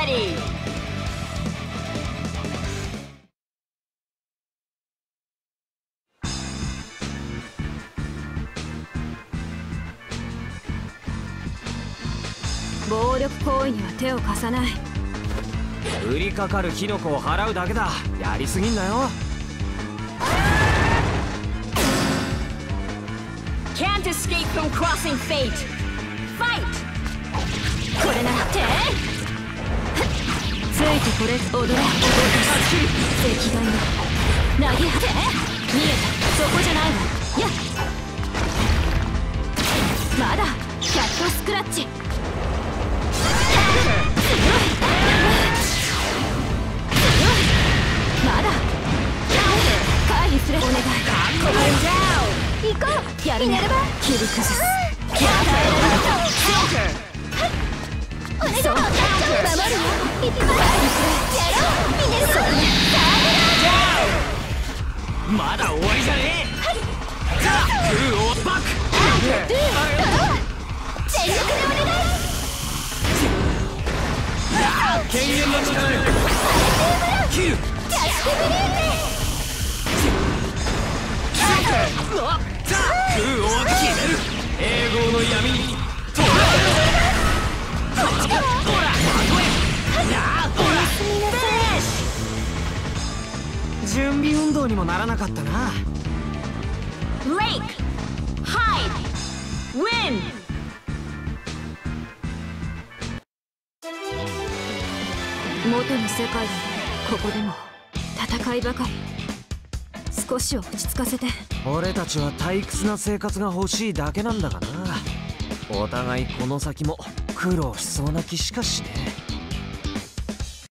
ready. 暴力行為には手を貸さない。 売りかかるキノコを払うだけだ。やりすぎんなよ。 Can't escape from crossing fate. Fight. これなら手ついてこれ。踊れ。石岩よ投げ合って。見えた。そこじゃないわ。やっまだキャットスクラッチ。まだ回避すれ。お願い。行こう。やるね。切り崩す。お願い。そう守るよ。行きます。やろう。ミネルソン。 まだ終わりじゃねえ。ザ・グーをバック。 全力でお願い。 権限の力よ。キル。 キャッシュブレーザ・グーを決める。永劫の闇にとらえる。ほら準備運動にもならなかったな。 Lake. Hide. Win. 元の世界だ。ここでも戦いばかり。少しは落ち着かせて。 俺たちは退屈な生活が欲しいだけなんだがな。お互いこの先も苦労しそうな気しかしねえ。